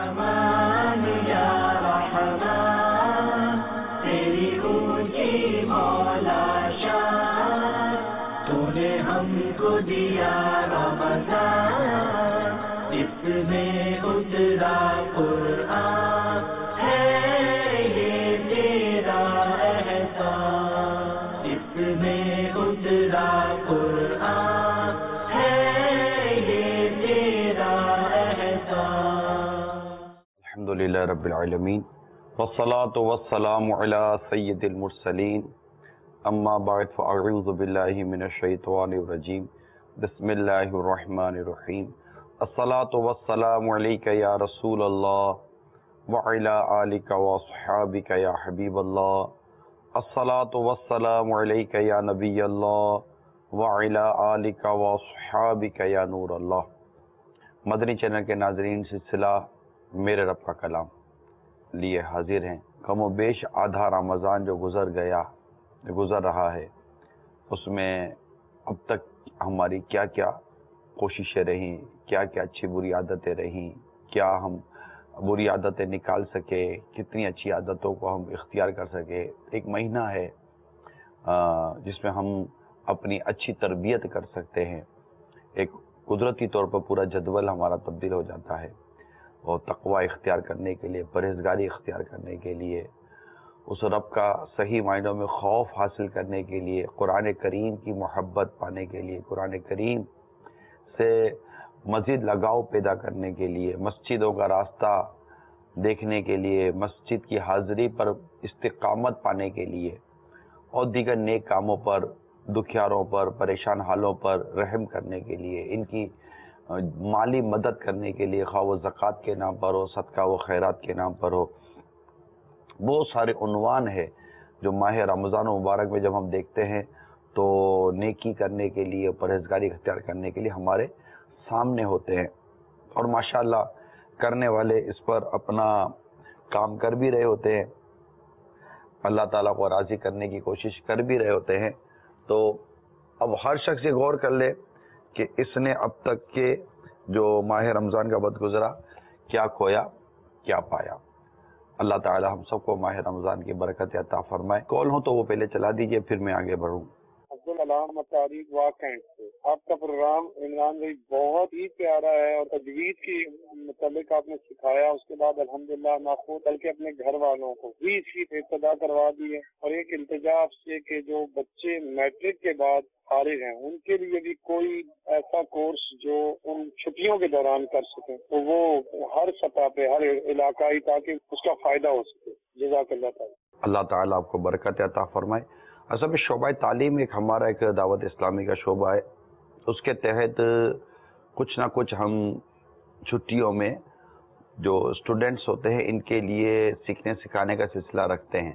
रहमान या रहमान, तेरी ऊंची मौला शान, तूने हमको दिया रमजान, इसमें उतरा कुरान, है ये तेरा एहसान, इसमें उतरा कुरान, है ये तेरा एहसान। अल्हम्दुलिल्लाह रब्बिल आलमीन वस्सलातु वस्सलामु अला सय्यिदिल मुरसलीन अम्मा बाद फ़अऊज़ु बिल्लाहि मिनश शैतानिर रजीम बिस्मिल्लाहिर रहमानिर रहीम अस्सलातु वस्सलामु अलैका या रसूलल्लाह व अला आलिका व अस्हाबिका या हबीबल्लाह अस्सलातु वस्सलामु अलैका या नबियल्लाह व अला आलिका व अस्हाबिका या नूरल्लाह। मदनी चैनल के नाज़रीन, सिलसिला मेरे रब का कलाम लिए हाजिर हैं। कम व बेश आधा रमज़ान जो गुज़र रहा है, उसमें अब तक हमारी क्या क्या कोशिशें रहीं, क्या क्या अच्छी बुरी आदतें रहीं, क्या हम बुरी आदतें निकाल सके, कितनी अच्छी आदतों को हम इख्तियार कर सके। एक महीना है जिसमें हम अपनी अच्छी तरबियत कर सकते हैं। एक कुदरती तौर पर पूरा जदवल हमारा तब्दील हो जाता है और तक़वा इख्तियार करने के लिए, परहेज़गारी इख्तियार करने के लिए, उस रब का सही मायनों में खौफ हासिल करने के लिए, कुरान करीम की मोहब्बत पाने के लिए, कुरान करीम से मज़ीद लगाव पैदा करने के लिए, मस्जिदों का रास्ता देखने के लिए, मस्जिद की हाज़िरी पर इस्तिक़ामत पाने के लिए और दीगर नेक कामों पर, दुखियारों पर, परेशान हालों पर रहम करने के लिए, इनकी माली मदद करने के लिए, खा वो ज़कात के नाम पर हो, सदका व खैरात के नाम पर हो। बहुत सारे उन्वान है जो माह रमज़ान मुबारक में जब हम देखते हैं तो नेकी करने के लिए, परहेज़गारी इख्तियार करने के लिए हमारे सामने होते हैं और माशाअल्लाह करने वाले इस पर अपना काम कर भी रहे होते हैं, अल्लाह ताला को राज़ी करने की कोशिश कर भी रहे होते हैं। तो अब हर शख्स ये गौर कर ले कि इसने अब तक के जो माह रमज़ान का वक्त गुज़रा, क्या खोया क्या पाया। अल्लाह ताला हम सबको माह रमज़ान की बरकत अता फरमाए। कॉल हो तो वो पहले चला दीजिए, फिर मैं आगे बढ़ूँ। अब्दुल कलाम तारीख वाकैंट से आपका प्रोग्राम इमरान भाई बहुत ही प्यारा है और तजवीज़ की मुताबिक आपने सिखाया। उसके बाद अल्हम्दुलिल्लाह मैं खुद बल्कि अपने घर वालों को भी इसकी इब्तिदा करवा दी है और एक इल्तिजा आपसे कि जो बच्चे मैट्रिक के बाद फारिग हैं उनके लिए भी कोई ऐसा कोर्स जो उन छुट्टियों के दौरान कर सकें, तो वो हर सतह पे, हर इलाकाई, ताकि उसका फ़ायदा हो सके। जज़ाकल्लाह ताला। अल्लाह ताला आपको बरकत अता फरमाए। असल में शोबा तालीम एक हमारा एक दावत इस्लामी का शोबा है, उसके तहत कुछ ना कुछ हम छुट्टियों में जो स्टूडेंट्स होते हैं इनके लिए सीखने सिखाने का सिलसिला रखते हैं।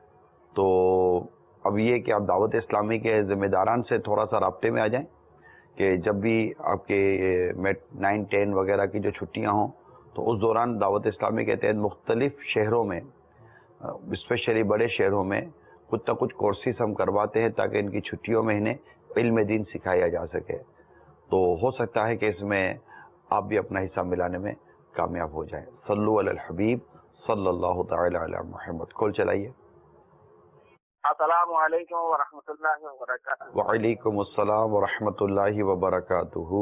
तो अब ये कि आप दावत इस्लामी के ज़िम्मेदारान से थोड़ा सा राब्ते में आ जाएं कि जब भी आपके 9, 10 वगैरह की जो छुट्टियां हों तो उस दौरान दावत इस्लामी के तहत मुख्तलिफ़ शहरों में, स्पेशली बड़े शहरों में कुछ ना कुछ कोर्सेस हम करवाते हैं ताकि इनकी छुट्टियों में इन्हें इल्म दीन सिखाया जा सके। तो हो सकता है कि इसमें आप भी अपना हिस्सा मिलाने में कामयाब हो जाएं। सल्लु अलल हबीब सल्लल्लाहु तआला अला मुहम्मद। कॉल चलाइए। अस्सलामु अलैकुम व रहमतुल्लाहि व बरकातुहू। वालेकुम अस्सलाम व रहमतुल्लाहि व बरकातुहू।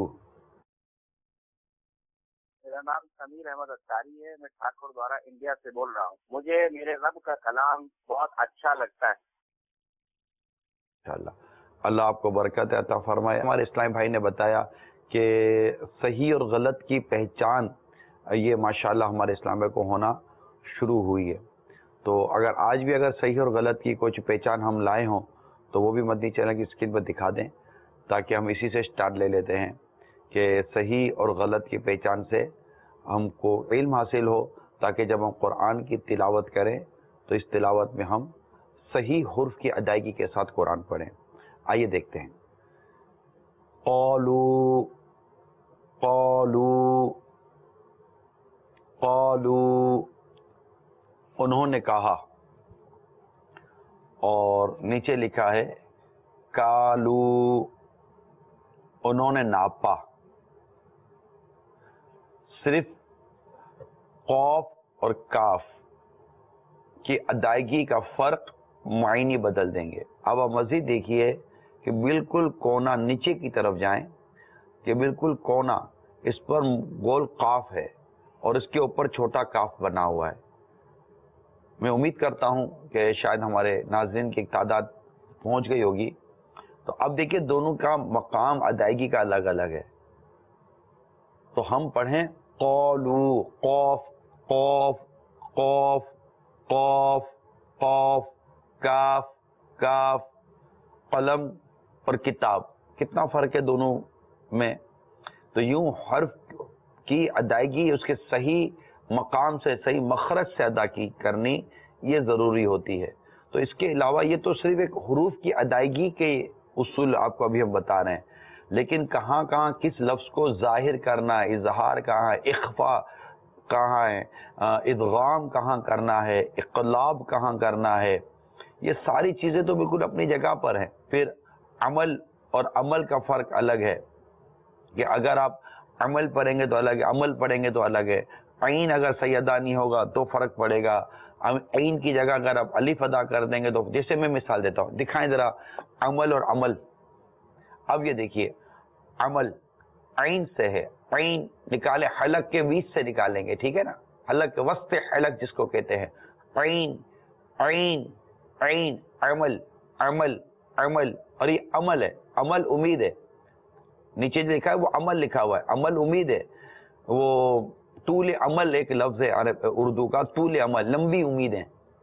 मेरा नाम समीर अहमद अत्तारी है, मैं ठाकुर द्वारा इंडिया से बोल रहा हूँ। मुझे मेरे रब का कलाम बहुत अच्छा लगता है। इंशाअल्लाह अल्लाह आपको बरकत अता फरमाए। हमारे इस्लामी भाई ने बताया कि सही और गलत की पहचान ये माशाअल्लाह हमारे इस्लाम को होना शुरू हुई है। तो अगर आज भी अगर सही और गलत की कुछ पहचान हम लाए हों तो वो भी मदनी चैनल की स्क्रीन पर दिखा दें, ताकि हम इसी से स्टार्ट ले लेते हैं कि सही और गलत की पहचान से हमको इल्म हासिल हो, ताकि जब हम कुरान की तिलावत करें तो इस तिलावत में हम सही हुर्फ की अदायगी के साथ कुरान पढ़ें। आइए देखते हैं। क़ालू क़ालू क़ालू, उन्होंने कहा, और नीचे लिखा है कालू, उन्होंने नापा। सिर्फ قوف اور کاف کی ادائیگی کا فرق معنی بدل دیں گے. اب آپ مزید دیکھیے کہ بالکل کونا نیچے کی طرف جائیں کہ بالکل کونا اس پر گول قاف ہے اور اس کے اوپر چھوٹا کاف بنا ہوا ہے. میں امید کرتا ہوں کہ شاید ہمارے ناظرین کی تعداد پہنچ گئی ہوگی. تو اب دیکھیے دونوں کا مقام ادائیگی کا الگ الگ ہے. تو ہم پڑھیں قولو، قوف قوف قوف قوف قوف، کاف کاف، قلم اور کتاب. کتنا فرق ہے دونوں میں؟ تو یوں حرف کی ادائیگی اس کے صحیح مقام سے، صحیح مخرج سے ادا کی کرنی یہ ضروری ہوتی ہے. تو اس کے علاوہ یہ تو صرف ایک حروف کی ادائیگی کے اصول آپ کو ابھی ہم بتا رہے ہیں، لیکن کہاں کہاں کس لفظ کو ظاہر کرنا ہے، اظہار کہاں ہے، اخفا کہاں ہے، ادغام کہاں کرنا ہے، اقلاب کہاں کرنا ہے، یہ ساری چیزیں تو بالکل اپنی جگہ پر ہیں. پھر عمل اور عمل کا فرق الگ ہے کہ اگر آپ عمل پڑھیں گے تو الگ ہے، عمل پڑھیں گے تو الگ ہے. عین اگر صحیح ادا نہیں ہوگا تو فرق پڑے گا. عین کی جگہ اگر آپ الف ادا کر دیں گے تو، جیسے میں مثال دیتا ہوں، دکھائیں ذرا عمل اور عمل. اب یہ دیکھیے عمل عین سے ہے، عین نکالے حلق کے بیچ سے نکالیں گے، ٹھیک ہے نا، حلق کے وسط حلق جس کو کہتے ہیں. عین عین عین، عمل عمل عمل. اور یہ عمل ہے، عمل امید ہے. نیچے جو لکھا ہے وہ عمل لکھا ہوا ہے، عمل امید ہے. وہ طول عمل ایک لفظ ہے اردو کا، طول عمل لمبی امیدیں.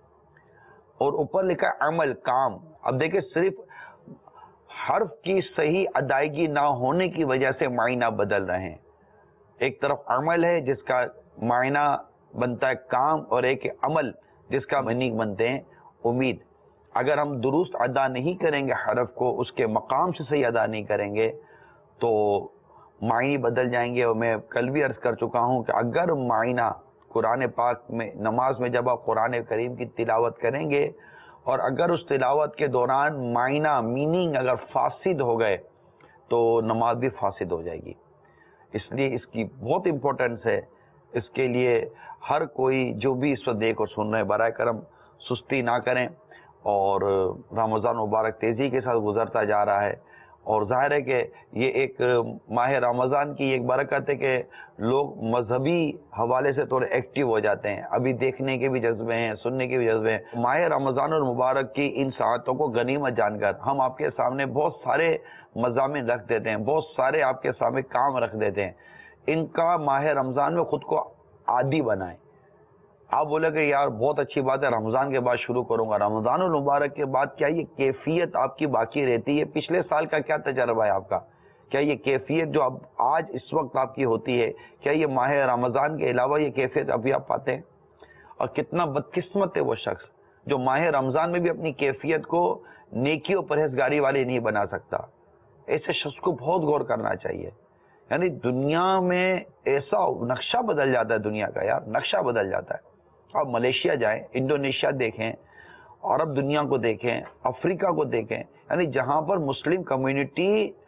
اور اوپر لکھا ہے عمل کام. اب دیکھیں صرف حرف کی صحیح ادائیگی نہ ہونے کی وجہ سے معنی بدل رہے ہیں. ایک طرف عمل ہے جس کا معنی بنتا ہے کام، اور ایک عمل جس کا معنی بنتے ہیں امید. اگر ہم درست ادا نہیں کریں گے حرف کو، اس کے مقام سے صحیح ادا نہیں کریں گے تو معنی بدل جائیں گے. اور میں کل بھی عرض کر چکا ہوں کہ اگر معنی قرآن پاک میں، نماز میں جب آپ قرآن کریم کی تلاوت کریں گے اور اگر اس تلاوت کے دوران معنی میننگ اگر فاسد ہو گئے تو نماز بھی فاسد ہو جائے گی. اس لیے اس کی بہت امپورٹنس ہے. اس کے لیے ہر کوئی جو بھی اس وقت دیکھ اور سن رہے ہیں برائے کرم سستی نہ کریں. اور رمضان مبارک تیزی کے ساتھ گزرتا جا رہا ہے، اور ظاہر ہے کہ یہ ایک ماہ رمضان کی ایک برکت ہے کہ لوگ مذہبی حوالے سے تھوڑے ایکٹیو ہو جاتے ہیں. ابھی دیکھنے کے بھی جذبے ہیں، سننے کے بھی جذبے ہیں. ماہ رمضان المبارک کی ان ساعتوں کو غنیمت جان کر ہم آپ کے سامنے بہت سارے مضامین رکھ دیتے ہیں، بہت سارے آپ کے سامنے کام رکھ دیتے ہیں. ان کا ماہ رمضان میں خود کو عادی بنائیں. آپ بولے کہ یار بہت اچھی بات ہے، رمضان کے بعد شروع کروں گا. رمضان المبارک کے بعد کیا یہ کیفیت آپ کی باقی رہتی ہے؟ پچھلے سال کا کیا تجربہ ہے آپ کا؟ کیا یہ کیفیت جو اب آج اس وقت آپ کی ہوتی ہے، کیا یہ ماہ رمضان کے علاوہ یہ کیفیت ابھی آپ پاتے ہیں؟ اور کتنا بدقسمت ہے وہ شخص جو ماہ رمضان میں بھی اپنی کیفیت کو نیکی و پرہیزگاری والی نہیں بنا سکتا. ایسے شخص کو بہت غور کرنا چاہیے. یعنی دنیا میں ایسا نقشہ بدل جاتا ہے، دنیا کا یار نقشہ بدل جاتا ہے. آپ ملیشیا جائیں، انڈونیشیا دیکھیں، عرب دنیا کو دیکھیں، افریقہ کو دیکھیں، یعنی جہاں پر مسلم کمیونٹی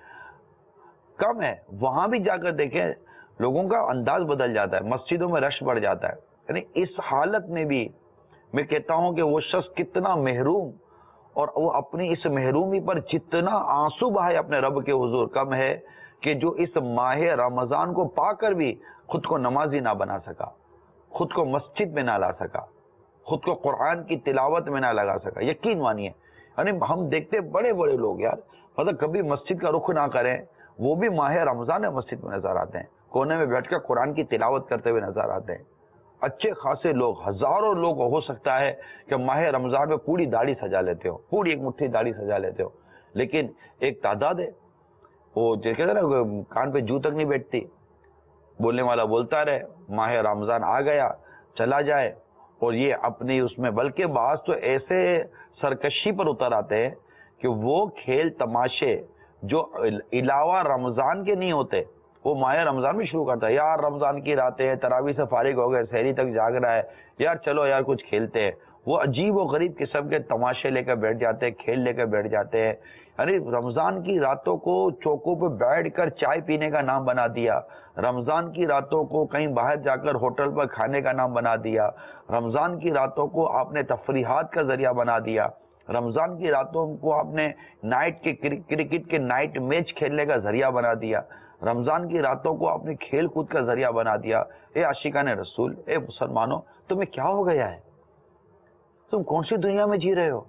کم ہے وہاں بھی جا کر دیکھیں لوگوں کا انداز بدل جاتا ہے، مسجدوں میں رش بڑھ جاتا ہے. یعنی اس حالت میں بھی میں کہتا ہوں کہ وہ شخص کتنا محروم، اور وہ اپنی اس محرومی پر جتنا آنسو بہائے اپنے رب کے حضور کم ہے کہ جو اس ماہ رمضان کو پا کر بھی خود کو نمازی نہ بنا سکا، خود کو مسجد میں نہ لا سکا، خود کو قرآن کی تلاوت میں نہ لگا سکا. یقین مانیے یعنی ہم دیکھتے بڑے بڑے لوگ یار مطلب کبھی مسجد کا رخ نہ کریں، وہ بھی ماہ رمضان میں مسجد میں نظر آتے ہیں، کونے میں بیٹھ کر قرآن کی تلاوت کرتے ہوئے نظر آتے ہیں. اچھے خاصے لوگ، ہزاروں لوگ ہو سکتا ہے کہ ماہ رمضان میں پوری داڑھی سجا لیتے ہو، پوری ایک مٹھی داڑھی سجا لیتے ہو، لیکن ایک تعداد ہے وہ کہتے ہیں نا کان پہ جو تک نہیں بیٹھتی، بولنے والا بولتا رہے، ماہ رمضان آ گیا چلا جائے. اور یہ اپنی اس میں بلکہ بعض تو ایسے سرکشی پر اتر آتے ہیں کہ وہ کھیل تماشے جو علاوہ رمضان کے نہیں ہوتے وہ ماہ رمضان میں شروع کرتا ہے. یار رمضان کی راتیں ہیں، تراویح سے فارغ ہو گئے، سحری تک جاگ رہا ہے، یار چلو یار کچھ کھیلتے ہیں. وہ عجیب و غریب قسم کے تماشے لے کر بیٹھ جاتے ہیں، کھیل لے کر بیٹھ جاتے ہیں. یعنی رمضان کی راتوں کو چوکوں پہ بیٹھ کر چائے پینے کا نام بنا دیا، رمضان کی راتوں کو کہیں باہر جا کر ہوٹل پر کھانے کا نام بنا دیا، رمضان کی راتوں کو آپ نے تفریحات کا ذریعہ بنا دیا، رمضان کی راتوں کو آپ نے نائٹ کے کرکٹ کے نائٹ میچ کھیلنے کا ذریعہ بنا دیا، رمضان کی راتوں کو آپ نے کھیل کود کا ذریعہ بنا دیا۔ اے عاشقان رسول، اے مسلمانوں، تمہیں کیا ہو گیا ہے؟ تم کون سی دنیا میں جی رہے ہو؟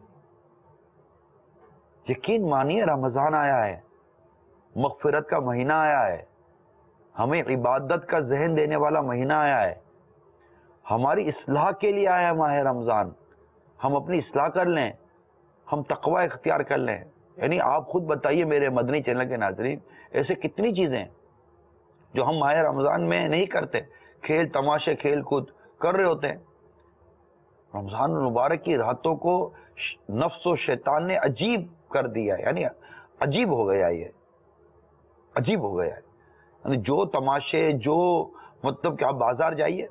یقین مانیے رمضان آیا ہے، مغفرت کا مہینہ آیا ہے، ہمیں عبادت کا ذہن دینے والا مہینہ آیا ہے، ہماری اصلاح کے لیے آیا ہے ماہ رمضان۔ ہم اپنی اصلاح کر لیں، ہم تقوی اختیار کر لیں۔ یعنی آپ خود بتائیے میرے مدنی چینل کے ناظرین، ایسے کتنی چیزیں جو ہم ماہ رمضان میں نہیں کرتے، کھیل تماشے کھیل کود کر رہے ہوتے ہیں۔ رمضان المبارک کی راتوں کو نفس و شیطان نے عجیب کر دیا، یعنی عجیب ہو گیا، یہ عجیب ہو گیا ہے۔ یعنی جو تماشے، جو مطلب کہ آپ بازار جائیے،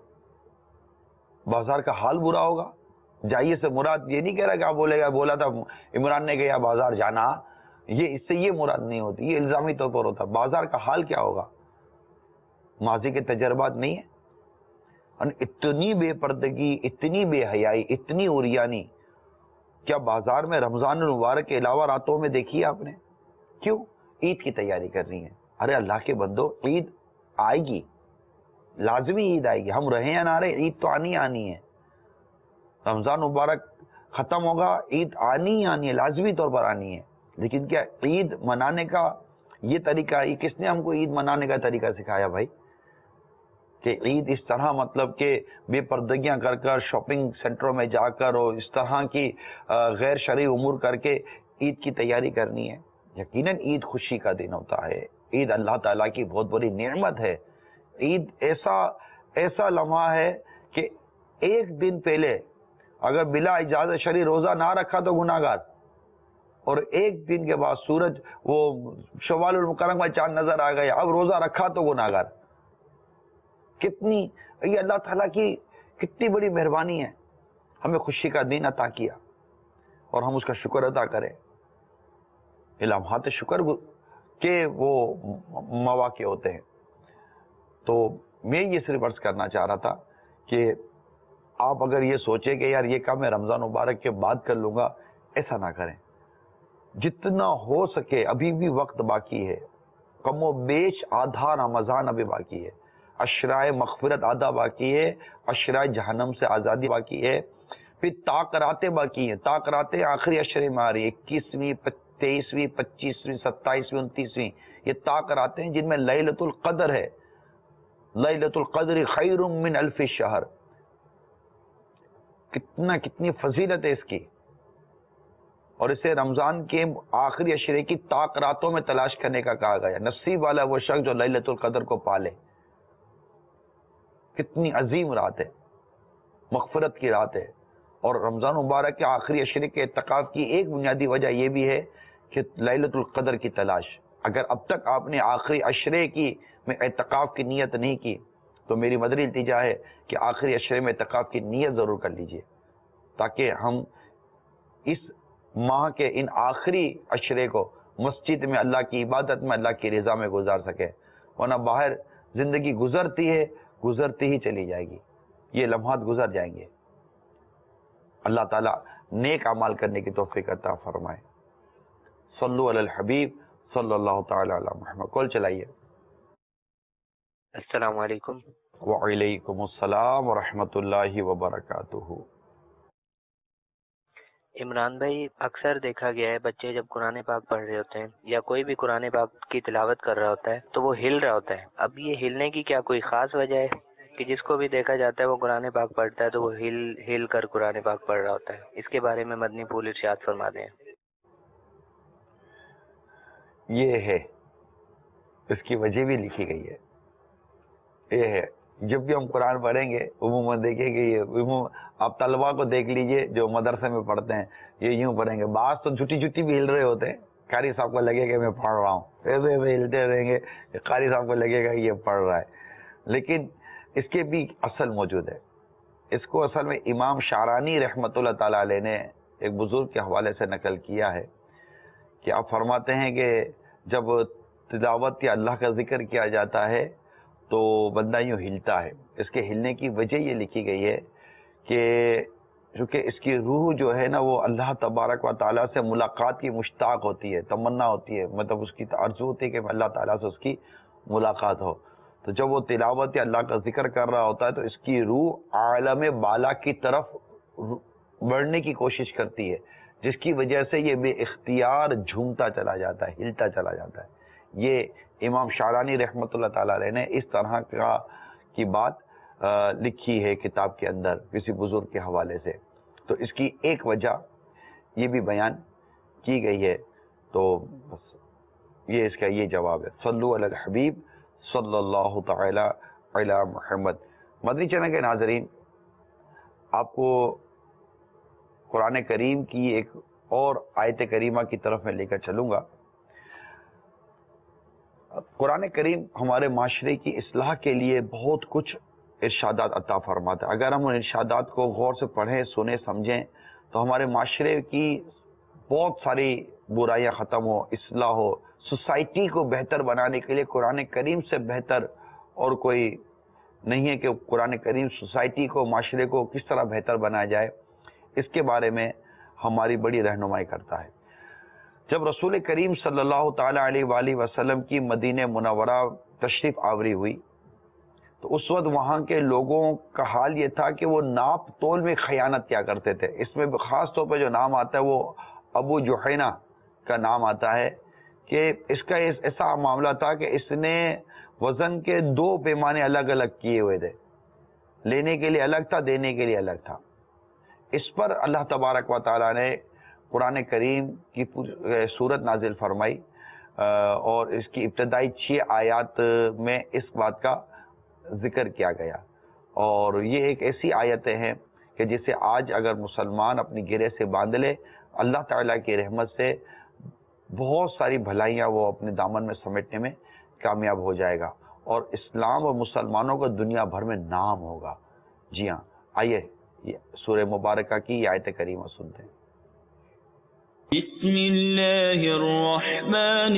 بازار کا حال برا ہوگا۔ جائیے سے مراد یہ نہیں کہہ رہا کہ آپ بولا تھا عمران نے کہ یا بازار جانا، یہ اس سے یہ مراد نہیں ہوتی، یہ الزامی طور پر ہوتا۔ بازار کا حال کیا ہوگا؟ ماضی کے تجربات نہیں ہیں۔ اتنی بے پردگی، اتنی بے حیائی، اتنی عریانی کیا بازار میں رمضان المبارک کے علاوہ راتوں میں دیکھی آپ نے؟ کیوں؟ عید کی تیاری کر رہی ہیں۔ ارے اللہ کے بندو، عید آئے گی، لازمی عید آئے گی، ہم رہے یا نہ رہے، عید تو آنی ہے۔ رمضان مبارک ختم ہوگا، عید آنی ہے، لازمی طور پر آنی ہے۔ لیکن کیا عید منانے کا یہ طریقہ، یہ کس نے ہم کو عید منانے کا طریقہ سکھایا بھائی؟ کہ عید اس طرح مطلب کہ بے پردگیاں کر کر شاپنگ سینٹروں میں جا کر اور اس طرح کی غیر شرعی امور کر کے عید کی تیاری کرنی ہے؟ یقیناً عید خوشی کا دن ہوتا ہے، عید اللہ تعالیٰ کی بہت بڑی نعمت ہے۔ عید ایسا لمحہ ہے کہ ایک دن پہلے اگر بلا اجازت شرعی روزہ نہ رکھا تو گناہگار، اور ایک دن کے بعد سورج وہ شوال المکرم میں چاند نظر آ گیا، اب روزہ رکھا تو گناہگار۔ کتنی یہ اللہ تعالیٰ کی کتنی بڑی مہربانی ہے، ہمیں خوشی کا دن عطا کیا اور ہم اس کا شکر ادا کریں۔ یہ لمحات شکر کے وہ مواقع ہوتے ہیں۔ تو میں یہ صرف عرض کرنا چاہ رہا تھا کہ آپ اگر یہ سوچیں کہ یار یہ کام میں رمضان مبارک کے بعد کر لوں گا، ایسا نہ کریں۔ جتنا ہو سکے ابھی بھی وقت باقی ہے، کم و بیش آدھا رمضان ابھی باقی ہے، عشرائے مغفرت آدھا باقی ہے، عشرائے جہنم سے آزادی باقی ہے، پھر تاکراتیں باقی ہیں۔ تاکراتیں آخری عشرے میں آ رہی ہیں، 21ویں 23ویں 25ویں 27ویں 29ویں، یہ تاکراتیں ہیں جن میں لیلۃ القدر ہے۔ لیلۃ القدر خیر من الف شہر، کتنی فضیلت ہے اس کی، اور اسے رمضان کے آخری عشرے کی تاکراتوں میں تلاش کرنے کا کہا گیا۔ نصیب والا وہ شخص جو لیلۃ القدر کو پالے۔ کتنی عظیم رات ہے، مغفرت کی رات ہے۔ اور رمضان مبارک کے آخری عشرے کے اعتکاف کی ایک بنیادی وجہ یہ بھی ہے کہ لیلۃ القدر کی تلاش۔ اگر اب تک آپ نے آخری عشرے کی میں اعتکاف کی نیت نہیں کی تو میری مدنی التجا ہے کہ آخری عشرے میں اعتکاف کی نیت ضرور کر لیجئے، تاکہ ہم اس ماہ کے ان آخری عشرے کو مسجد میں اللہ کی عبادت میں اللہ کی رضا میں گزار سکے، ورنہ باہر زندگی گزرتی ہے، گزرتی ہی چلی جائے گی، یہ لمحات گزر جائیں گے۔ اللہ تعالیٰ نیک اعمال کرنے کی توفیق عطا فرمائے۔ صلو علی الحبیب صلی اللہ تعالی علی محمد۔ کال چلائیے۔ السلام علیکم۔ وعلیکم السلام ورحمۃ اللہ وبرکاتہ۔ عمران بھائی، اکثر دیکھا گیا ہے بچے جب قرآن پاک پڑھ رہے ہوتے ہیں یا کوئی بھی قرآن پاک کی تلاوت کر رہا ہوتا ہے تو وہ ہل رہا ہوتا ہے۔ اب یہ ہلنے کی کیا کوئی خاص وجہ ہے کہ جس کو بھی دیکھا جاتا ہے وہ قرآن پاک پڑھتا ہے تو وہ ہل کر قرآن پاک پڑھ رہا ہوتا ہے؟ اس کے بارے میں مدنی پھول ارشاد فرما دیں۔ یہ ہے، اس کی وجہ بھی لکھی گئی ہے۔ یہ ہے، جب بھی ہم قرآن پڑھیں گے عموماً دیکھیں گے، یہ آپ طلبا کو دیکھ لیجئے جو مدرسے میں پڑھتے ہیں، یہ یوں پڑھیں گے، بعض تو جھوٹی بھی ہل رہے ہوتے ہیں، قاری صاحب کو لگے گا میں پڑھ رہا ہوں، ایسے ہلتے رہیں گے، قاری صاحب کو لگے گا یہ پڑھ رہا ہے۔ لیکن اس کے بھی اصل موجود ہے۔ اس کو اصل میں امام شعرانی رحمۃ اللہ تعالی علیہ نے ایک بزرگ کے حوالے سے نقل کیا ہے کہ آپ فرماتے ہیں کہ جب تلاوت یا اللہ کا ذکر کیا جاتا ہے تو بندہ یوں ہلتا ہے. اس کے ہلنے کی وجہ یہ لکھی گئی ہے کہ چونکہ اس کی روح جو ہے نا وہ اللہ تبارک و تعالیٰ سے ملاقات کی مشتاق ہوتی ہے, تمنا ہوتی ہے, مطلب اس کی آرزو ہوتی ہے کہ اللہ تعالیٰ سے اس کی ملاقات ہو. تو جب وہ تلاوت یا اللہ کا ذکر کر رہا ہوتا ہے تو اس کی روح عالم بالا کی طرف بڑھنے کی کوشش کرتی ہے, جس کی وجہ سے یہ بے اختیار جھومتا چلا جاتا ہے, ہلتا چلا جاتا ہے. یہ امام شعرانی رحمۃ اللہ تعالی علیہ نے اس طرح کی بات لکھی ہے کتاب کے اندر کسی بزرگ کے حوالے سے. تو اس کی ایک وجہ یہ بھی بیان کی گئی ہے. تو بس یہ اس کا یہ جواب ہے. صلو علی الحبیب صلی اللہ تعالی علی محمد. مدنی چینل کے ناظرین, آپ کو قرآن کریم کی ایک اور آیت کریمہ کی طرف میں لے کر چلوں گا. قرآن کریم ہمارے معاشرے کی اصلاح کے لیے بہت کچھ ارشادات عطا فرماتا ہے. اگر ہم ان ارشادات کو غور سے پڑھیں, سنیں, سمجھیں تو ہمارے معاشرے کی بہت ساری برائیاں ختم ہو, اصلاح ہو. سوسائٹی کو بہتر بنانے کے لیے قرآن کریم سے بہتر اور کوئی نہیں ہے کہ قرآن کریم سوسائٹی کو, معاشرے کو کس طرح بہتر بنایا جائے, اس کے بارے میں ہماری بڑی رہنمائی کرتا ہے. جب رسول کریم صلی اللہ تعالی علیہ وآلہ وسلم کی مدینہ منورہ تشریف آوری ہوئی تو اس وقت وہاں کے لوگوں کا حال یہ تھا کہ وہ ناپ تول میں خیانت کیا کرتے تھے. اس میں خاص طور پہ جو نام آتا ہے وہ ابو جحینہ کا نام آتا ہے کہ اس کا ایسا معاملہ تھا کہ اس نے وزن کے 2 پیمانے الگ الگ کیے ہوئے تھے. لینے کے لیے الگ تھا, دینے کے لیے الگ تھا. اس پر اللہ تبارک و تعالیٰ نے قرآن کریم کی سورت نازل فرمائی اور اس کی ابتدائی 6 آیات میں اس بات کا ذکر کیا گیا. اور یہ ایک ایسی آیتیں ہیں کہ جسے آج اگر مسلمان اپنی گرہ سے باندھ لے, اللہ تعالیٰ کی رحمت سے بہت ساری بھلائیاں وہ اپنے دامن میں سمیٹنے میں کامیاب ہو جائے گا اور اسلام اور مسلمانوں کا دنیا بھر میں نام ہوگا. جی ہاں, آئیے سورہ مبارکہ کی یہ آیت کریمہ سنتے ہیں. بسم اللہ الرحمن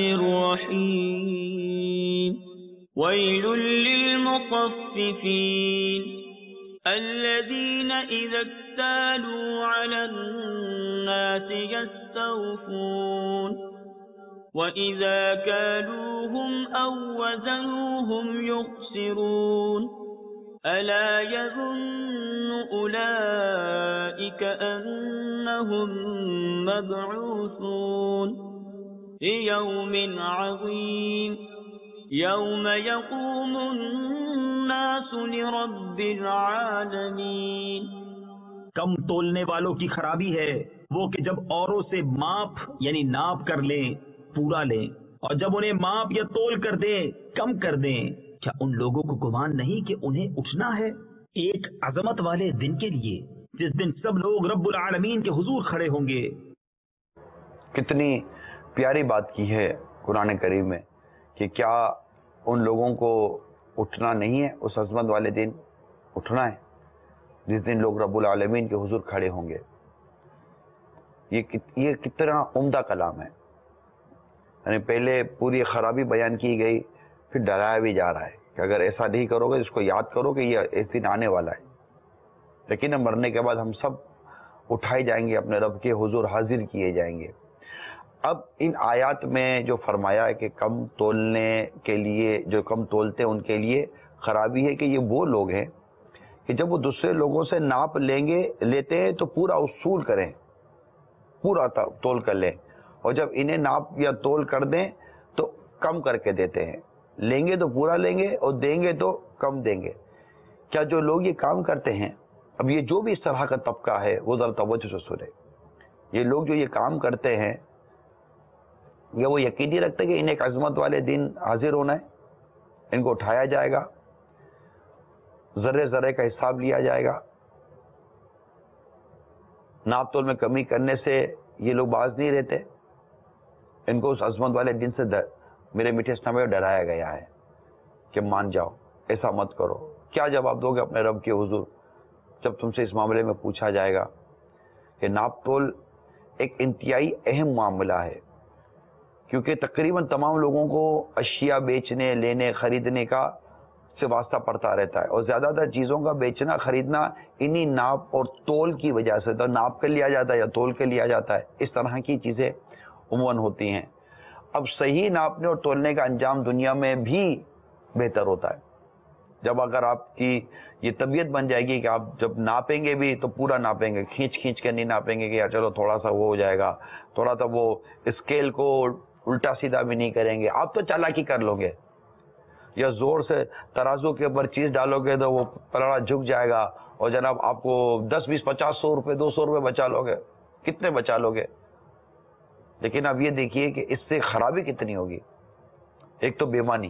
الرحیم ویل للمطففین الذین اذا اکتالوا علی الناس یستوفون وَإِذَا كَالُوهُمْ أَوْ وَّزَنُوهُمْ يُخْسِرُونَ أَلَا يَظُنُّ أُولَئِكَ أَنَّهُمْ مَبْعُوثُونَ لِيَوْمٍ عَظِيمٍ يَوْمَ يَقُومُ النَّاسُ لِرَبِّ الْعَالَمِينَ. کم تولنے والوں کی خرابی ہے وہ کہ جب اوروں سے ماپ یعنی ناپ کر لیں پورا لیں, اور جب انہیں ماپ یا تول کر دیں کم کر دیں. کیا ان لوگوں کو گمان نہیں کہ انہیں اٹھنا ہے ایک عظمت والے دن کے لیے جس دن سب لوگ رب العالمین کے حضور کھڑے ہوں گے. کتنی پیاری بات کی ہے قرآن کریم میں کہ کیا ان لوگوں کو اٹھنا نہیں ہے, اس عظمت والے دن اٹھنا ہے جس دن لوگ رب العالمین کے حضور کھڑے ہوں گے. یہ کتنا عمدہ کلام ہے. یعنی پہلے پوری خرابی بیان کی گئی, پھر ڈرایا بھی جا رہا ہے کہ اگر ایسا نہیں کرو گے اس کو یاد کرو کہ یہ ایک دن آنے والا ہے, لیکن مرنے کے بعد ہم سب اٹھائے جائیں گے, اپنے رب کے حضور حاضر کیے جائیں گے. اب ان آیات میں جو فرمایا ہے کہ کم تولنے کے لیے, جو کم تولتے ہیں ان کے لیے خرابی ہے کہ یہ وہ لوگ ہیں کہ جب وہ دوسرے لوگوں سے ناپ لیتے ہیں تو پورا اصول کریں, پورا تول کر لیں, اور جب انہیں ناپ یا تول کر دیں تو کم کر کے دیتے ہیں. لیں گے تو پورا لیں گے اور دیں گے تو کم دیں گے. کیا جو لوگ یہ کام کرتے ہیں, اب یہ جو بھی اس طرح کا طبقہ ہے وہ ذرا توجہ سے سنیں. یہ لوگ جو یہ کام کرتے ہیں یا وہ یقینی رکھتے ہیں کہ انہیں ایک عظمت والے دن حاضر ہونا ہے, ان کو اٹھایا جائے گا, ذرے ذرے کا حساب لیا جائے گا. ناپ تول میں کمی کرنے سے یہ لوگ باز نہیں رہتے. ان کو اس عظمت والے دن سے میرے میٹھے اسلام میں ڈرایا گیا ہے کہ مان جاؤ, ایسا مت کرو. کیا جواب دو گے اپنے رب کے حضور جب تم سے اس معاملے میں پوچھا جائے گا کہ ناپ تول ایک انتہائی اہم معاملہ ہے. کیونکہ تقریباً تمام لوگوں کو اشیاء بیچنے، لینے، خریدنے کا سے واسطہ پڑتا رہتا ہے، اور زیادہ تر چیزوں کا بیچنا خریدنا انہی ناپ اور تول کی وجہ سے، تو ناپ کے لیا جاتا ہے یا تول کے لیا جاتا ہے، اس طرح کی چیزیں عموماً ہوتی ہیں۔ اب صحیح ناپنے اور تولنے کا انجام دنیا میں بھی بہتر ہوتا ہے۔ جب اگر آپ کی یہ طبیعت بن جائے گی کہ آپ جب ناپیں گے بھی تو پورا ناپیں گے، کھینچ کھینچ کے نہیں ناپیں گے کہ یار چلو تھوڑا سا وہ ہو جائے گا، تھوڑا سا وہ اسکیل کو الٹا سیدھا بھی نہیں کریں گے، آپ تو چالاکی کر لو گے، یا زور سے ترازو کے اوپر چیز ڈالو گے تو وہ پلڑا جھک جائے گا، اور جناب آپ کو 10 20 50 100 روپے 200 روپے بچا لو گے، کتنے بچا لو گے؟ لیکن اب یہ دیکھیے کہ اس سے خرابی کتنی ہوگی۔ ایک تو بےمانی،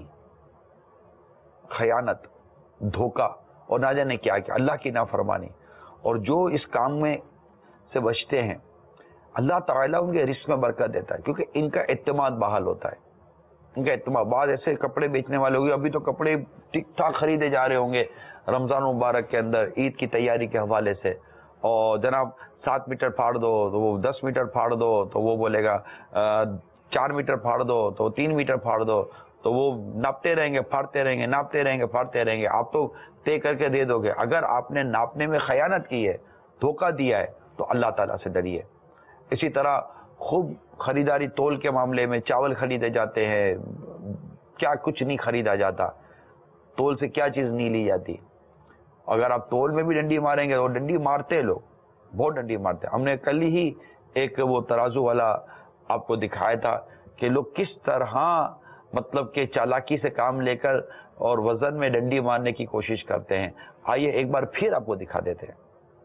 خیانت، دھوکہ، اور نہ جانے کیا کیا، اللہ کی نافرمانی۔ اور جو اس کام میں سے بچتے ہیں اللہ تعالیٰ ان کے رزق میں برکت دیتا ہے، کیونکہ ان کا اعتماد بحال ہوتا ہے، ان کا اعتماد۔ بعض ایسے کپڑے بیچنے والے ہوگے، ابھی تو کپڑے ٹھیک ٹھاک خریدے جا رہے ہوں گے رمضان مبارک کے اندر عید کی تیاری کے حوالے سے، اور جناب 7 میٹر پھاڑ دو تو وہ 10 میٹر پھاڑ دو تو وہ بولے گا 4 میٹر پھاڑ دو تو 3 میٹر پھاڑ دو، تو وہ ناپتے رہیں گے، پھاڑتے رہیں گے، ناپتے رہیں گے، پھاڑتے رہیں گے، آپ تو طے کر کے دے دو گے۔ اگر آپ نے ناپنے میں خیانت کی ہے، دھوکہ دیا ہے، تو اللہ تعالیٰ سے ڈریے۔ اسی طرح خوب خریداری تول کے معاملے میں چاول خریدے جاتے ہیں، کیا کچھ نہیں خریدا جاتا، تول سے کیا چیز نہیں لی جاتی۔ اگر آپ تول میں بھی ڈنڈی ماریں گے تو ڈنڈی مارتے ہیں لوگ، بہت ڈنڈی مارتے ہیں۔ ہم نے کل ہی ایک وہ ترازو والا آپ کو دکھایا تھا کہ لوگ کس طرح مطلب کہ چالاکی سے کام لے کر اور وزن میں ڈنڈی مارنے کی کوشش کرتے ہیں۔ آئیے ایک بار پھر آپ کو دکھا دیتے ہیں۔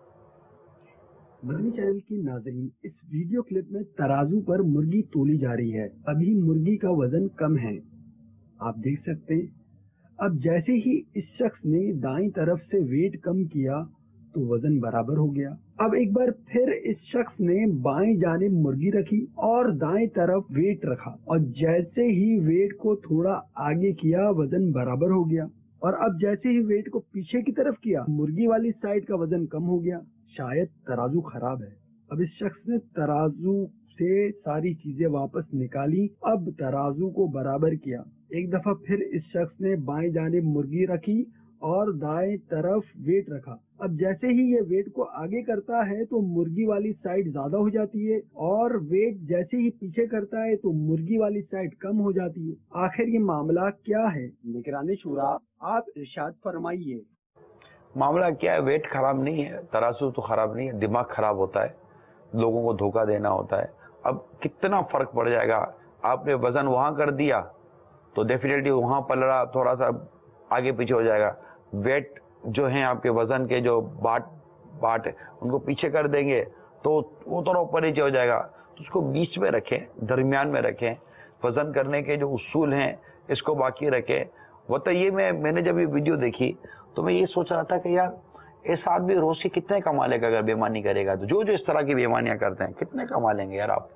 مدنی چینل کی ناظرین، اس ویڈیو کلپ میں ترازو پر مرغی تولی جا رہی ہے۔ ابھی مرغی کا وزن کم ہے، آپ دیکھ سکتے ہیں۔ اب جیسے ہی اس شخص نے دائیں طرف سے ویٹ کم کیا تو وزن برابر ہو گیا۔ اب ایک بار پھر اس شخص نے بائیں جانب مرغی رکھی اور دائیں طرف ویٹ رکھا، اور جیسے ہی ویٹ کو تھوڑا آگے کیا وزن برابر ہو گیا، اور اب جیسے ہی ویٹ کو پیچھے کی طرف کیا مرغی والی سائڈ کا وزن کم ہو گیا۔ شاید ترازو خراب ہے۔ اب اس شخص نے ترازو سے ساری چیزیں واپس نکالی، اب ترازو کو برابر کیا۔ ایک دفعہ پھر اس شخص نے بائیں جانب مرغی رکھی اور دائیں طرف ویٹ رکھا۔ اب جیسے ہی یہ ویٹ کو آگے کرتا ہے تو مرغی والی سائڈ زیادہ ہو جاتی ہے، اور ویٹ جیسے ہی پیچھے کرتا ہے تو مرغی والی سائڈ کم ہو جاتی ہے۔ آخر یہ معاملہ کیا ہے؟ نگران شورا، آپ ارشاد فرمائیے۔ معاملہ کیا ہے؟ ویٹ خراب نہیں ہے، ترازو تو خراب نہیں ہے، دماغ خراب ہوتا ہے، لوگوں کو دھوکہ دینا ہوتا ہے۔ اب کتنا فرق پڑ جائے گا، آپ نے وزن وہاں کر دیا تو ڈیفینیٹلی وہاں پلڑا تھوڑا سا آگے پیچھے ہو جائے گا۔ ویٹ جو ہیں آپ کے وزن کے جو باٹ ان کو پیچھے کر دیں گے تو وہ تھوڑا اوپر نیچے ہو جائے گا۔ تو اس کو بیچ میں رکھیں، درمیان میں رکھیں، وزن کرنے کے جو اصول ہیں اس کو باقی رکھیں۔ وہ تو یہ میں نے جب یہ ویڈیو دیکھی تو میں یہ سوچ رہا تھا کہ یار ایسا آدمی روز کے کتنے کما لے گا اگر بےمانی کرے گا تو؟ جو اس طرح کی بےمانیاں کرتے ہیں کتنے کما لیں گے یار؟ آپ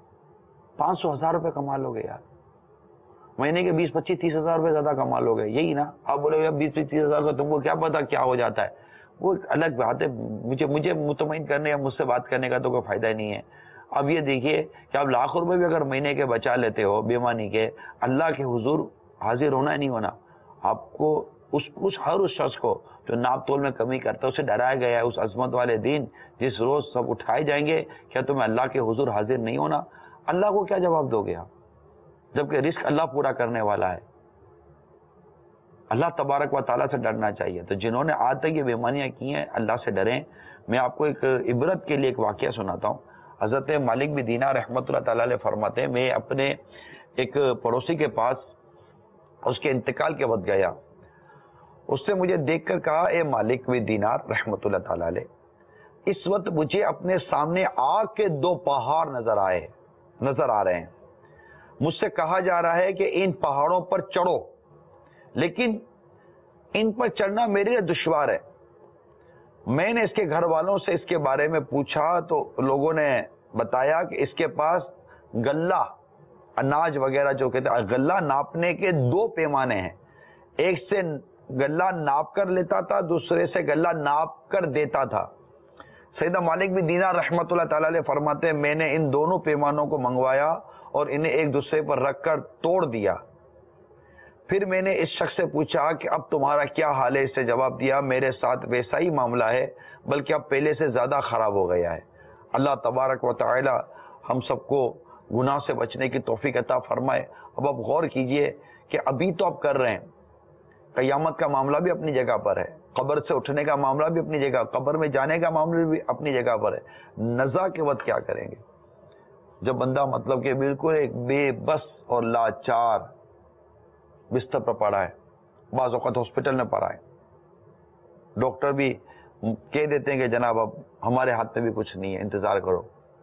500 1000 روپے کما لو گے یار، مہینے کے 20 25 30 ہزار روپے زیادہ کما لو گے، یہی نا؟ آپ بولے گا 20 30 ہزار کا تم کو کیا پتا کیا ہو جاتا ہے، وہ الگ بات ہے۔ مجھے مطمئن کرنے یا مجھ سے بات کرنے کا تو کوئی فائدہ نہیں ہے۔ اب یہ دیکھیے کہ آپ لاکھ روپے بھی اگر مہینے کے بچا لیتے ہو بےمانی کے، اللہ کے حضور حاضر ہونا ہے نہیں ہونا؟ آپ کو ہر اس شخص کو جو ناپ تول میں کمی کرتا ہے اسے ڈرایا گیا ہے اس عظمت والے دن جس روز سب اٹھائے جائیں گے، کیا تمہیں اللہ کے حضور حاضر نہیں ہونا؟ اللہ کو کیا جواب دو گے آپ، جبکہ رزق اللہ پورا کرنے والا ہے؟ اللہ تبارک و تعالیٰ سے ڈرنا چاہیے۔ تو جنہوں نے آج تک یہ بےمانیاں کی ہیں اللہ سے ڈریں۔ میں آپ کو ایک عبرت کے لیے ایک واقعہ سناتا ہوں۔ حضرت مالک بن دینار رحمۃ اللہ تعالیٰ علیہ فرماتے ہیں، میں اپنے ایک پڑوسی کے پاس اس کے انتقال کے وقت گیا، اس نے مجھے دیکھ کر کہا، اے مالک بن دینار رحمۃ اللہ تعالیٰ علیہ، اس وقت مجھے اپنے سامنے آگ کے 2 پہاڑ نظر آ رہے ہیں، مجھ سے کہا جا رہا ہے کہ ان پہاڑوں پر چڑھو، لیکن ان پر چڑھنا میرے لیے دشوار ہے۔ میں نے اس کے گھر والوں سے اس کے بارے میں پوچھا تو لوگوں نے بتایا کہ اس کے پاس غلہ، اناج وغیرہ جو کہتے ہیں، غلہ ناپنے کے 2 پیمانے ہیں، ایک سے غلہ ناپ کر لیتا تھا، دوسرے سے غلہ ناپ کر دیتا تھا۔ سیدنا مالک بن دینار رحمۃ اللہ تعالیٰ علیہ فرماتے ہیں، میں نے ان دونوں پیمانوں کو منگوایا اور انہیں ایک دوسرے پر رکھ کر توڑ دیا۔ پھر میں نے اس شخص سے پوچھا کہ اب تمہارا کیا حال ہے؟ اس سے جواب دیا میرے ساتھ ویسا ہی معاملہ ہے، بلکہ اب پہلے سے زیادہ خراب ہو گیا ہے۔ اللہ تبارک و تعالی ہم سب کو گناہ سے بچنے کی توفیق عطا فرمائے۔ اب آپ غور کیجئے کہ ابھی تو آپ کر رہے ہیں، قیامت کا معاملہ بھی اپنی جگہ پر ہے، قبر سے اٹھنے کا معاملہ بھی اپنی جگہ، قبر میں جانے کا معاملہ بھی اپنی جگہ پر ہے۔ نزا کے وقت کیا کریں گے جب بندہ مطلب کہ بالکل ایک بے بس اور لاچار بستر پر پڑا ہے، بعض اوقات ہاسپٹل میں پڑا ہے، ڈاکٹر بھی کہہ دیتے ہیں کہ جناب اب ہمارے ہاتھ میں بھی کچھ نہیں ہے، انتظار کرو۔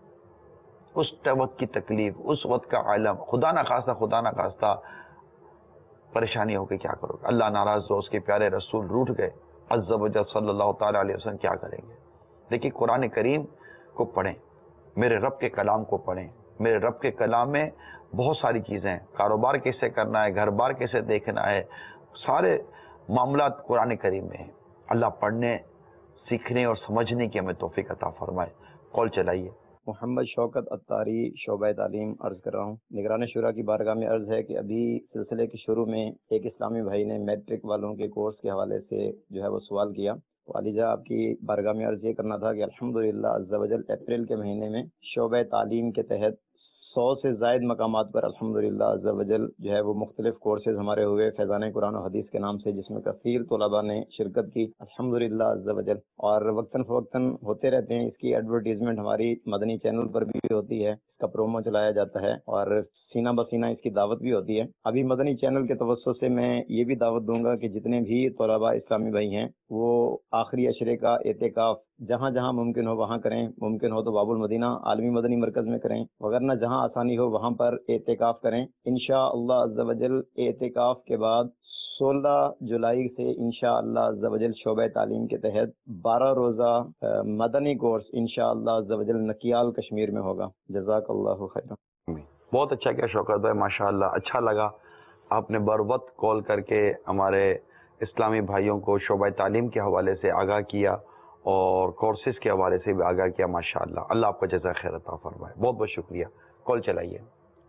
اس وقت کی تکلیف، اس وقت کا عالم، خدا نہ خواستہ پریشانی ہو کے کیا کرو گے؟ اللہ ناراض ہو، اس کے پیارے رسول روٹھ گئے، عز و جل صلی اللہ تعالی علیہ وسلم کیا کریں گے؟ دیکھیے قرآن کریم کو پڑھیں، میرے رب کے کلام کو پڑھیں۔ میرے رب کے کلام میں بہت ساری چیزیں ہیں، کاروبار کیسے کرنا ہے، گھر بار کیسے دیکھنا ہے، سارے معاملات قرآن کریم میں ہیں۔ اللہ پڑھنے، سیکھنے اور سمجھنے کی ہمیں توفیق عطا فرمائے۔ کال چلائیے۔ محمد شوکت اتاری، شعبہ تعلیم عرض کر رہا ہوں۔ نگران شورا کی بارگاہ میں عرض ہے کہ ابھی سلسلے کے شروع میں ایک اسلامی بھائی نے میٹرک والوں کے کورس کے حوالے سے جو ہے وہ سوال کیا۔ والدہ آپ کی بارگاہ میں عرض یہ کرنا تھا کہ الحمدللہ عز و جل اپریل کے مہینے میں شعبہ تعلیم کے تحت 100 سے زائد مقامات پر الحمدللہ عز و جل جو ہے وہ مختلف کورسز ہمارے ہوئے فیضان قرآن و حدیث کے نام سے، جس میں کثیر طلباء نے شرکت کی الحمدللہ عز و جل، اور وقتاً فوقتاً ہوتے رہتے ہیں۔ اس کی ایڈورٹیزمنٹ ہماری مدنی چینل پر بھی ہوتی ہے، اس کا پرومو چلایا جاتا ہے اور سینہ بسینہ اس کی دعوت بھی ہوتی ہے۔ ابھی مدنی چینل کے توسط سے میں یہ بھی دعوت دوں گا کہ جتنے بھی طلباء اسلامی بھائی ہیں وہ آخری عشرے کا اعتکاف جہاں جہاں ممکن ہو وہاں کریں، ممکن ہو تو باب المدینہ عالمی مدنی مرکز میں کریں، وگرنہ جہاں آسانی ہو وہاں پر اعتکاف کریں۔ انشاءاللہ عز و جل اعتکاف کے بعد 16 جولائی سے انشاءاللہ عز و جل شعبہ تعلیم کے تحت 12 روزہ مدنی کورس انشاءاللہ عز و جل نکیال کشمیر میں ہوگا۔ جزاک اللہ خیر۔ بہت اچھا کیا شوکت بھائی، ماشاءاللہ اچھا لگا آپ نے بر وقت کال کر کے ہمارے اسلامی بھائیوں کو شعبہ تعلیم کے حوالے سے آگاہ کیا اور کورسز کے حوالے سے بھی آگاہ کیا۔ ماشاءاللہ اللہ آپ کو جزائے خیر عطا فرمائے، بہت بہت شکریہ۔ کال چلائیے۔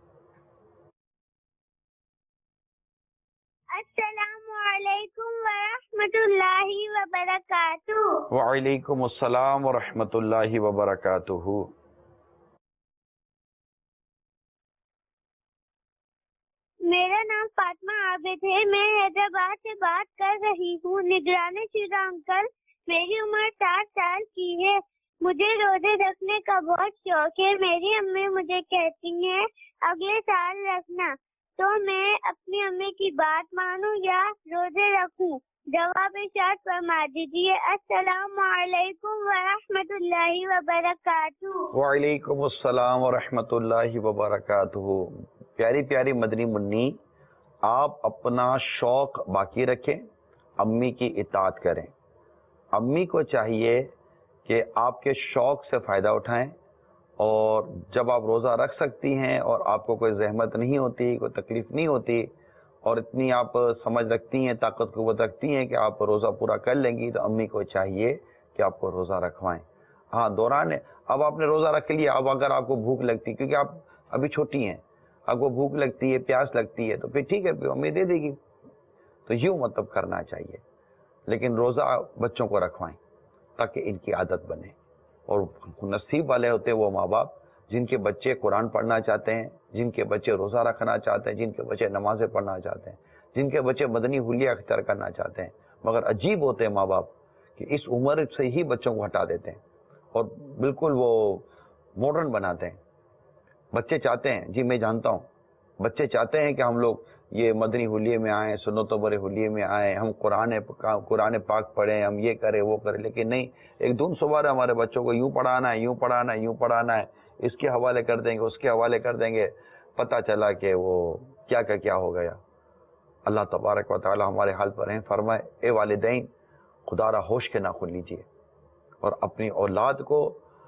السلام علیکم ورحمۃ اللہ وبرکاتہ۔ وعلیکم السلام ورحمۃ اللہ وبرکاتہ۔ میرا نام فاطمہ عابد ہے، میں حیدرآباد سے بات کر رہی ہوں۔ نگران شورا انکل، میری عمر 7 سال کی ہے، مجھے روزے رکھنے کا بہت شوق ہے۔ میری امی مجھے کہتی ہیں اگلے سال رکھنا، تو میں اپنی امی کی بات مانوں یا روزے رکھوں؟ جواب ارشاد فرما دیجیے۔ السلام علیکم ورحمۃ اللہ وبرکاتہ۔ وعلیکم السلام ورحمۃ اللہ وبرکاتہ۔ پیاری پیاری مدنی منی، آپ اپنا شوق باقی رکھیں، امی کی اطاعت کریں۔ امی کو چاہیے کہ آپ کے شوق سے فائدہ اٹھائیں، اور جب آپ روزہ رکھ سکتی ہیں اور آپ کو کوئی زحمت نہیں ہوتی، کوئی تکلیف نہیں ہوتی، اور اتنی آپ سمجھ رکھتی ہیں، طاقت قوت رکھتی ہیں کہ آپ روزہ پورا کر لیں گی، تو امی کو چاہیے کہ آپ کو روزہ رکھوائیں۔ ہاں دوران اب آپ نے روزہ رکھ لیا، اب اگر آپ کو بھوک لگتی، کیونکہ آپ ابھی چھوٹی ہیں، آپ کو بھوک لگتی ہے، پیاس لگتی ہے، تو پھر ٹھیک ہے، پھر امی دے دے گی، تو یوں مطلب کرنا چاہیے۔ لیکن روزہ بچوں کو رکھوائیں تاکہ ان کی عادت بنے، اور نصیب والے ہوتے وہ ماں باپ جن کے بچے قرآن پڑھنا چاہتے ہیں، جن کے بچے روزہ رکھنا چاہتے ہیں، جن کے بچے نمازیں پڑھنا چاہتے ہیں، جن کے بچے مدنی حلیہ اختیار کرنا چاہتے ہیں۔ مگر عجیب ہوتے ہیں ماں باپ کہ اس عمر سے ہی بچوں کو ہٹا دیتے ہیں اور بالکل وہ ماڈرن بناتے ہیں۔ بچے چاہتے ہیں، جی میں جانتا ہوں، بچے چاہتے ہیں کہ ہم لوگ یہ مدنی حلیے میں آئیں، سنت و بر حلیے میں آئیں، ہم قرآن پاک پڑھیں، ہم یہ کریں وہ کریں، لیکن نہیں، ایک دھن سوار ہے ہمارے بچوں کو، یوں پڑھانا ہے، یوں پڑھانا ہے، یوں پڑھانا ہے، اس کے حوالے کر دیں گے، اس کے حوالے کر دیں گے، پتہ چلا کہ وہ کیا کا کیا ہو گیا۔ اللہ تبارک و تعالی ہمارے حال پر رحم فرمائے۔ اے والدین، خدا را ہوش کے ناخن لیجیے اور اپنی اولاد کو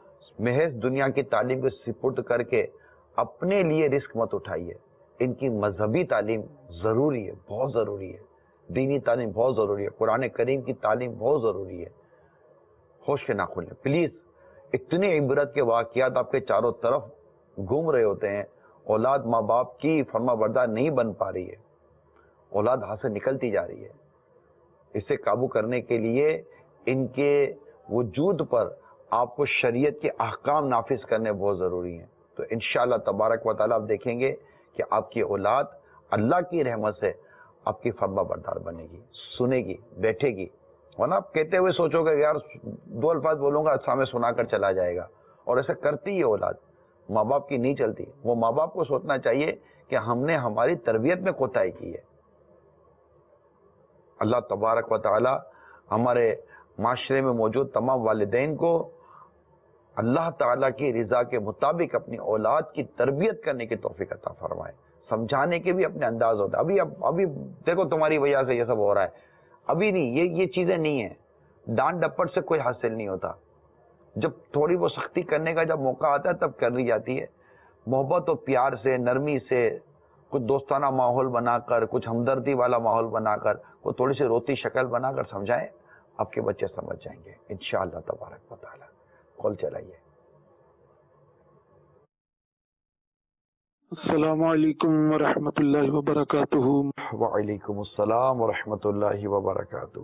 محض دنیا کی تعلیم کے سپرد کر کے اپنے لیے رزق مت اٹھائیے۔ ان کی مذہبی تعلیم ضروری ہے، بہت ضروری ہے، دینی تعلیم بہت ضروری ہے، قرآن کریم کی تعلیم بہت ضروری ہے۔ ہوش کے ناخن لیں پلیز۔ اتنے عبرت کے واقعات آپ کے چاروں طرف گھوم رہے ہوتے ہیں، اولاد ماں باپ کی فرما بردار نہیں بن پا رہی ہے، اولاد ہاتھ سے نکلتی جا رہی ہے. اسے قابو کرنے کے لیے ان کے وجود پر آپ کو شریعت کے احکام نافذ کرنے بہت ضروری ہیں. تو انشاءاللہ تبارک و تعالیٰ آپ دیکھیں گے کہ آپ کی اولاد اللہ کی رحمت سے آپ کی فرما بردار بنے گی، سنے گی، بیٹھے گی. ورنہ آپ کہتے ہوئے سوچو گے یار 2 الفاظ بولوں گا سامنے سنا کر چلا جائے گا، اور ایسا کرتی ہے اولاد. ماں باپ کی نہیں چلتی. وہ ماں باپ کو سوچنا چاہیے کہ ہم نے ہماری تربیت میں کوتاہی کی ہے. اللہ تبارک و تعالی ہمارے معاشرے میں موجود تمام والدین کو اللہ تعالیٰ کی رضا کے مطابق اپنی اولاد کی تربیت کرنے کی توفیق عطا فرمائے. سمجھانے کے بھی اپنے انداز ہوتا ہے. ابھی دیکھو تمہاری وجہ سے یہ سب ہو رہا ہے. ابھی نہیں، یہ چیزیں نہیں ہیں. ڈانٹ ڈپٹ سے کوئی حاصل نہیں ہوتا. جب تھوڑی وہ سختی کرنے کا جب موقع آتا ہے تب کر لی جاتی ہے. محبت و پیار سے، نرمی سے، کچھ دوستانہ ماحول بنا کر، کچھ ہمدردی والا ماحول بنا کر، کوئی تھوڑی سی روتی شکل بنا کر سمجھائیں، آپ کے بچے سمجھ جائیں گے انشاءاللہ تبارک و تعالی. کال چلائیے. السلام علیکم ورحمۃ اللہ وبرکاتہ. وعلیکم السلام ورحمۃ اللہ وبرکاتہ.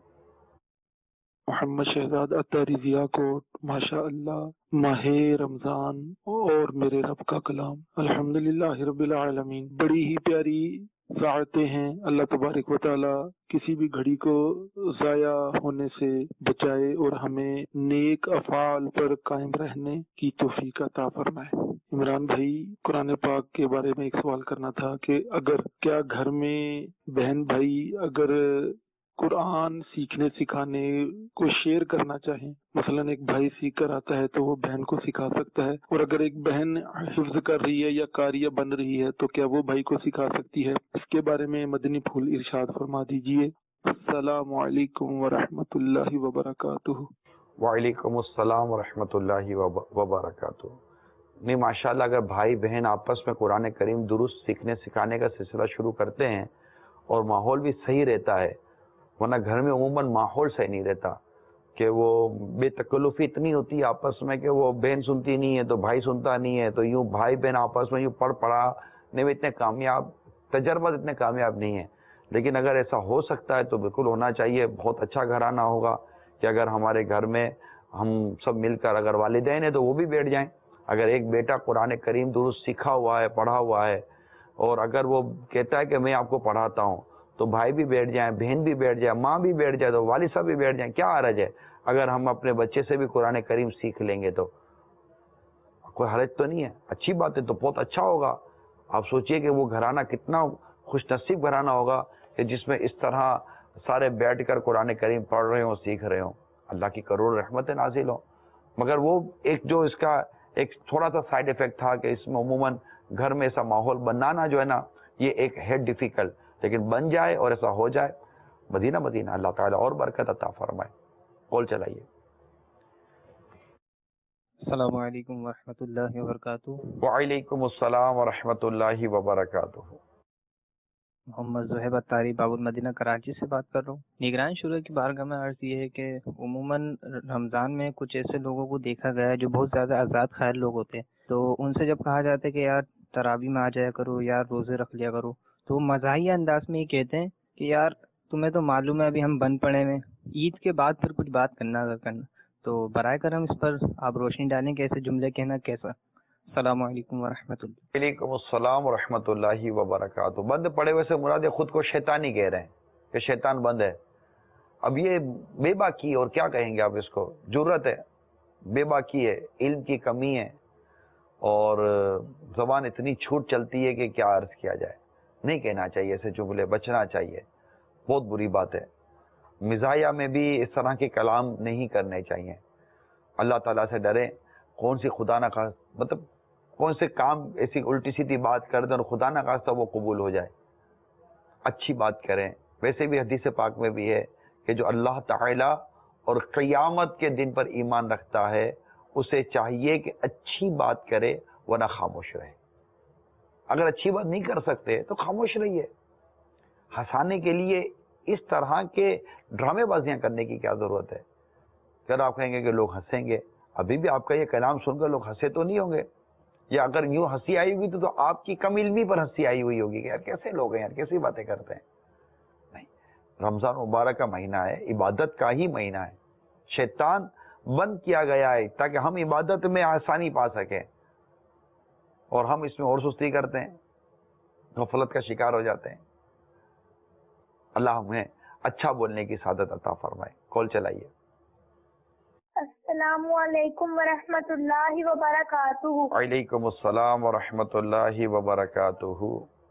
محمد شہزاد اتاری ضیاء کوٹ. ماشاء اللہ، ماہ رمضان اور میرے رب کا کلام، الحمدللہ رب العالمین. بڑی ہی پیاری ساعتیں ہیں. اللہ تبارک و تعالی کسی بھی گھڑی کو ضائع ہونے سے بچائے اور ہمیں نیک افعال پر قائم رہنے کی توفیق عطا فرمائے. عمران بھائی، قرآن پاک کے بارے میں ایک سوال کرنا تھا کہ اگر کیا گھر میں بہن بھائی اگر قرآن سیکھنے سکھانے کو شیئر کرنا چاہیں، مثلا ایک بھائی سیکھ کر آتا ہے تو وہ بہن کو سکھا سکتا ہے، اور اگر ایک بہن حفظ کر رہی ہے یا قاریہ بن رہی ہے تو کیا وہ بھائی کو سکھا سکتی ہے؟ اس کے بارے میں مدنی پھول ارشاد فرما دیجئے. السلام علیکم ورحمۃ اللہ وبرکاتہ. وعلیکم السلام ورحمۃ اللہ وبرکاتہ. نہیں، ماشاءاللہ اگر بھائی بہن آپس میں قرآن کریم درست سیکھنے سکھانے کا سلسلہ شروع کرتے ہیں اور ماحول بھی صحیح رہتا ہے، ورنہ گھر میں عموماً ماحول صحیح نہیں رہتا کہ وہ بے تکلفی اتنی ہوتی ہے آپس میں کہ وہ بہن سنتی نہیں ہے تو بھائی سنتا نہیں ہے، تو یوں بھائی بہن آپس میں یوں پڑھانے میں اتنے کامیاب، تجربات اتنے کامیاب نہیں ہیں. لیکن اگر ایسا ہو سکتا ہے تو بالکل ہونا چاہیے. بہت اچھا گھرانہ ہوگا کہ اگر ہمارے گھر میں ہم سب مل کر، اگر والدین ہیں تو وہ بھی بیٹھ جائیں. اگر ایک بیٹا قرآن کریم درست سیکھا ہوا ہے، پڑھا ہوا ہے، اور اگر وہ کہتا ہے کہ میں آپ کو پڑھاتا ہوں، تو بھائی بھی بیٹھ جائیں، بہن بھی بیٹھ جائے، ماں بھی بیٹھ جائے، تو والد صاحب بھی بیٹھ جائیں. کیا حرج ہے اگر ہم اپنے بچے سے بھی قرآن کریم سیکھ لیں گے؟ تو کوئی حرج تو نہیں ہے. اچھی بات ہے، تو بہت اچھا ہوگا. آپ سوچئے کہ وہ گھرانہ کتنا خوش نصیب گھرانہ ہوگا کہ جس میں اس طرح سارے بیٹھ کر قرآن کریم پڑھ رہے ہوں، سیکھ رہے ہوں. اللہ کی کروڑ رحمتیں نازل ہوں. مگر وہ ایک جو اس کا ایک تھوڑا سا سائیڈ ایفیکٹ تھا کہ اس میں عموماً گھر میں ایسا ماحول بنانا جو ہے نا، یہ ایک ہے ڈیفیکلٹ، لیکن بن جائے اور ایسا ہو جائے، مدینہ مدینہ اللہ تعالیٰ اور برکت عطا فرمائے. کال چلائیے. السلام علیکم ورحمۃ اللہ وبرکاتہ. وعلیکم السلام ورحمۃ اللہ وبرکاتہ. محمد زہیب اتاری باب المدینہ کراچی سے بات کر رہا ہوں. نگران شورا کی بارگاہ میں عرض یہ ہے کہ عموماً رمضان میں کچھ ایسے لوگوں کو دیکھا گیا ہے جو بہت زیادہ آزاد خیال لوگ ہوتے ہیں، تو ان سے جب کہا جاتا ہے کہ یار تراویح میں آ جایا کرو، یار روزے رکھ لیا کرو، تو وہ مزاحیہ انداز میں یہ کہتے ہیں کہ یار تمہیں تو معلوم ہے ابھی ہم بند پڑے ہوئے، عید کے بعد پھر کچھ بات کرنا اگر کرنا. تو برائے کرم اس پر آپ روشنی ڈالیں کہ ایسے جملے کہنا کیسا. السلام علیکم ورحمۃ اللہ. وعلیکم السلام ورحمۃ اللہ وبرکاتہ. بند پڑے ہوئے سے مراد خود کو شیطانی کہہ رہے ہیں کہ شیطان بند ہے. اب یہ بے باکی، اور کیا کہیں گے آپ اس کو، جرت ہے، بے باکی ہے، علم کی کمی ہے، اور زبان اتنی چھوٹ چلتی ہے کہ کیا عرض کیا جائے. نہیں کہنا چاہیے ایسے جملے، بچنا چاہیے. بہت بری بات ہے. مزاحیہ میں بھی اس طرح کے کلام نہیں کرنے چاہیے. اللہ تعالیٰ سے ڈریں. کون سی خدا نہ خواستہ، مطلب کون سے کام ایسی الٹی سیدھی بات کر دیں اور خدا نہ خواستہ وہ قبول ہو جائے. اچھی بات کریں. ویسے بھی حدیث پاک میں بھی ہے کہ جو اللہ تعالیٰ اور قیامت کے دن پر ایمان رکھتا ہے اسے چاہیے کہ اچھی بات کرے ورنہ خاموش رہے. اگر اچھی بات نہیں کر سکتے تو خاموش رہیے. ہنسانے کے لیے اس طرح کے ڈرامے بازیاں کرنے کی کیا ضرورت ہے؟ اگر آپ کہیں گے کہ لوگ ہنسیں گے، ابھی بھی آپ کا یہ کلام سن کر لوگ ہنسے تو نہیں ہوں گے. یا اگر یوں ہنسی آئی ہوگی تو آپ کی کم علمی پر ہنسی آئی ہوئی ہوگی کہ یار کیسے لوگ ہیں یار، کیسی باتیں کرتے ہیں. نہیں، رمضان مبارک کا مہینہ ہے، عبادت کا ہی مہینہ ہے. شیطان بند کیا گیا ہے تاکہ ہم عبادت میں آسانی پا سکیں، اور ہم اس میں اور سستی کرتے ہیں، غفلت کا شکار ہو جاتے ہیں. اللہ ہمیں اچھا بولنے کی سعادت عطا فرمائے. کال چلائیے. السلام علیکم ورحمۃ اللہ وبرکاتہ. وعلیکم السلام ورحمۃ اللہ وبرکاتہ.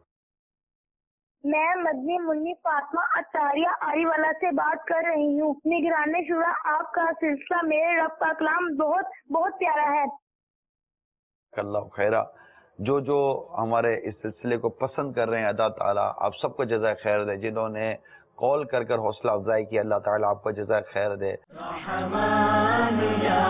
میں مدنی منی فاطمہ اطاریہ آری والا سے بات کر رہی ہوں. نگران شورا، آپ کا سلسلہ میرے رب کا کلام بہت بہت پیارا ہے. اللہ خیرہ. جو ہمارے اس سلسلے کو پسند کر رہے ہیں، اللہ تعالیٰ آپ سب کو جزائے خیر دے. جنہوں نے کال کر کر حوصلہ افزائی کی، اللہ تعالیٰ آپ کو جزائے خیر دے. رحمان یا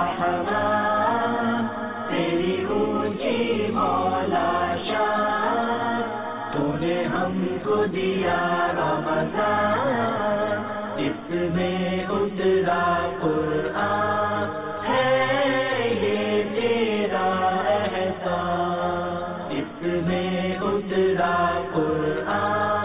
رحمان تیری اونچی مولا شان، تو نے ہم کو دیا رمضان، اس میں اترا قرآن، ہے یہ تیرا احسان، اس میں اترا قرآن.